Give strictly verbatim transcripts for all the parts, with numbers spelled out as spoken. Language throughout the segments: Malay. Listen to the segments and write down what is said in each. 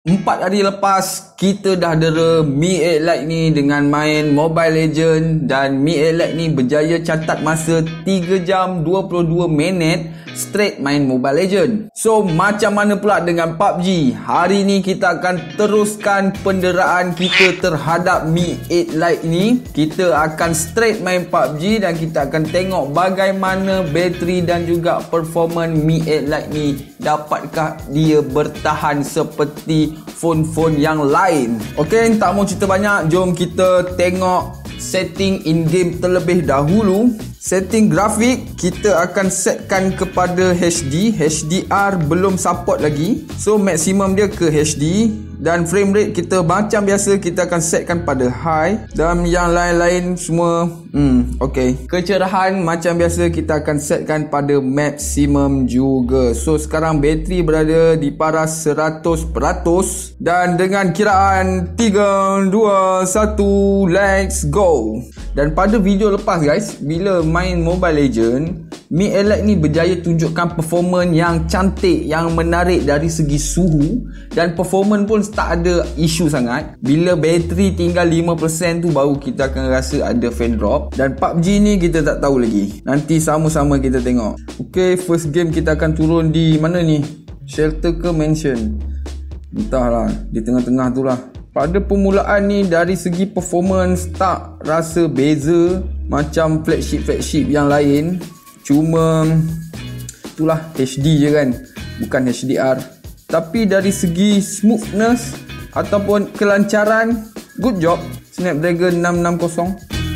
Empat hari lepas, kita dah dera Mi eight Lite ni dengan main Mobile Legends. Dan Mi eight Lite ni berjaya catat masa tiga jam dua puluh dua minit straight main Mobile Legends. So, macam mana pula dengan P U B G? Hari ni kita akan teruskan penderaan kita terhadap Mi eight Lite ni. Kita akan straight main P U B G dan kita akan tengok bagaimana bateri dan juga performance Mi eight Lite ni. Dapatkah dia bertahan seperti phone-phone yang lain? Ok, tak mau cerita banyak, jom kita tengok setting in-game terlebih dahulu. Setting grafik kita akan setkan kepada H D. H D R belum support lagi, so maksimum dia ke H D. Dan frame rate kita macam biasa kita akan setkan pada high. Dan yang lain-lain semua hmm, ok. Kecerahan macam biasa kita akan setkan pada maksimum juga. So sekarang bateri berada di paras seratus peratus. Dan dengan kiraan tiga, dua, satu, let's go. Dan pada video lepas guys, bila main Mobile Legends, Mi eight Lite ni berjaya tunjukkan performance yang cantik, yang menarik dari segi suhu. Dan performance pun tak ada isu sangat. Bila bateri tinggal lima peratus tu baru kita akan rasa ada fan drop. Dan P U B G ni kita tak tahu lagi. Nanti sama-sama kita tengok. Ok, first game kita akan turun di mana ni? Shelter ke mansion? Entahlah, di tengah-tengah tu lah. Pada permulaan ni dari segi performance tak rasa beza macam flagship-flagship yang lain. Cuma itulah H D je kan, bukan H D R. Tapi dari segi smoothness ataupun kelancaran, good job Snapdragon enam enam kosong.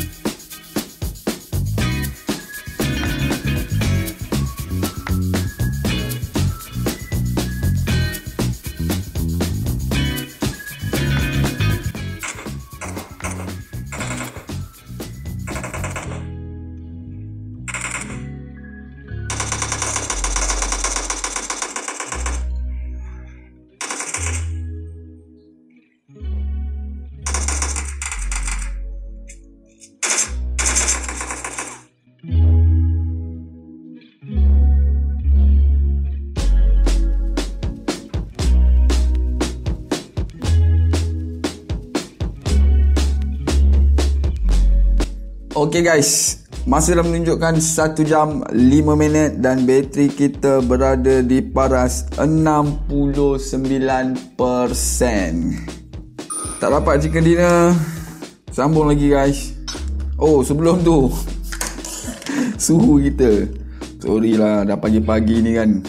Ok guys, masa dah menunjukkan satu jam lima minit dan bateri kita berada di paras enam puluh sembilan peratus. Tak dapat chicken dinner, sambung lagi guys. Oh sebelum tu suhu kita, sorry lah dah pagi-pagi ni kan,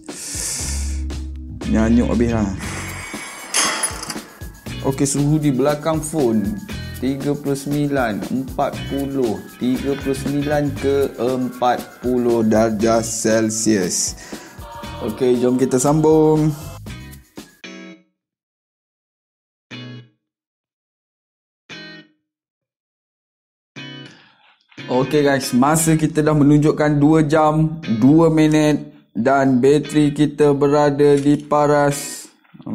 nyanyuk habis lah. Ok, suhu di belakang phone tiga puluh sembilan, empat puluh, tiga puluh sembilan ke empat puluh darjah Celsius. Ok, jom kita sambung. Ok guys, masa kita dah menunjukkan dua jam dua minit dan bateri kita berada di paras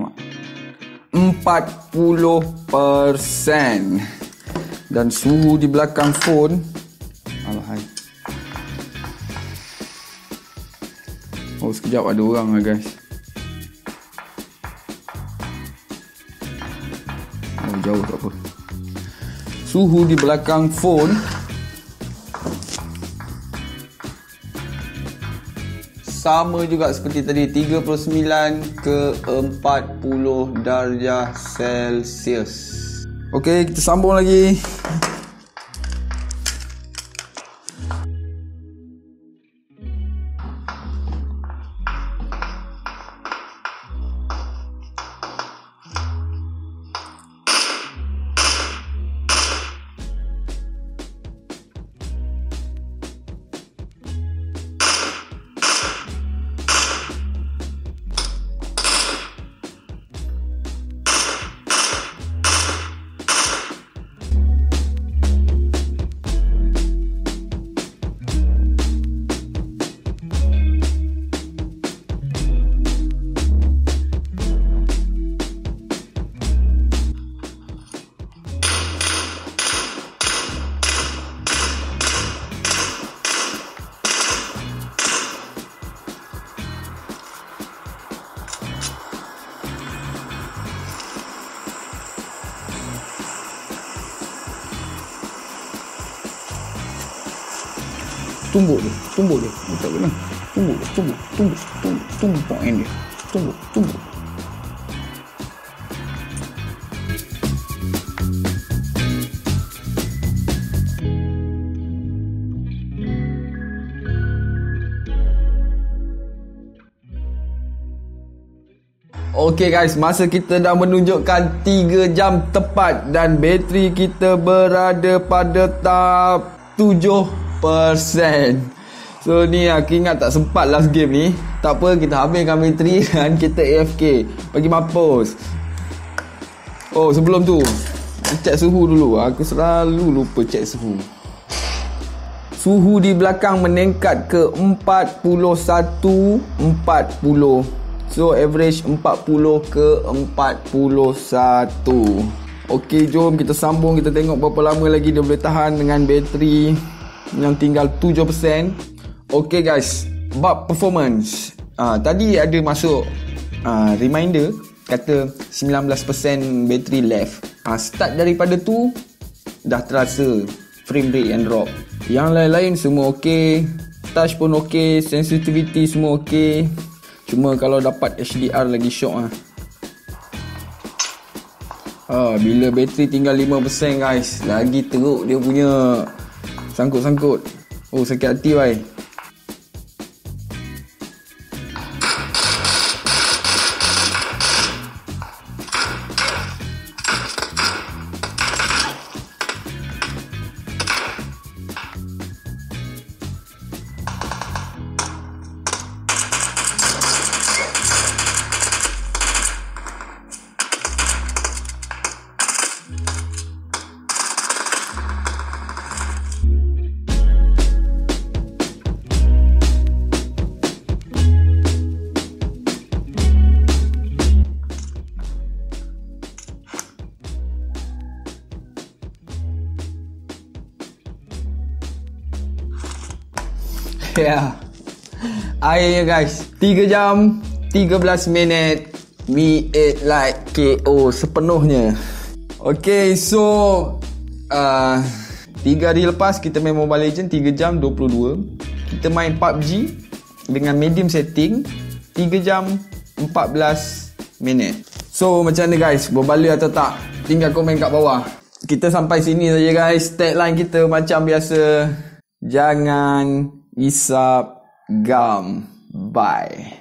empat puluh peratus. Dan suhu di belakang phone, alahai. Oh sekejap ada orang lah guys. Oh jauh tak apa. Suhu di belakang phone sama juga seperti tadi, tiga puluh sembilan ke empat puluh darjah Celsius. Ok, kita sambung lagi. tumbuk dia, tumbuk dia. Tak kena. Tumbuk, tumbuk, tumbuk, tumbuk, tumbuk point dia. Tumbuk, tumbuk. Okay guys, masa kita dah menunjukkan tiga jam tepat dan bateri kita berada pada tahap tujuh peratus. So ni aku ingat tak sempat last game ni. Tak apa, kita habiskan bateri dan kita A F K. Pergi mampus. Oh, sebelum tu cek suhu dulu. Aku selalu lupa cek suhu. Suhu di belakang meningkat ke empat puluh satu empat puluh. So average empat puluh ke empat puluh satu. Okey, jom kita sambung. Kita tengok berapa lama lagi dia boleh tahan dengan bateri yang tinggal tujuh peratus. Okey guys, bab performance. Ah, tadi ada masuk ah, reminder kata sembilan belas peratus bateri left. Ah, start daripada tu dah terasa frame rate yang drop. Yang lain-lain semua okey. Touch pun okey, sensitivity semua okey. Cuma kalau dapat H D R lagi syok lah. Ah, bila bateri tinggal lima peratus guys, lagi teruk dia punya sangkut-sangkut. Oh, sakit hati bhai. Ya, akhirnya guys, tiga jam tiga belas minit Mi eight Lite K O sepenuhnya. Okay, so uh, tiga hari lepas kita main Mobile Legends tiga jam dua puluh dua. Kita main P U B G dengan medium setting tiga jam empat belas minit. So macam mana guys, berbala atau tak? Tinggal komen kat bawah. Kita sampai sini saja guys. Tagline kita macam biasa, jangan isap gam. Bye.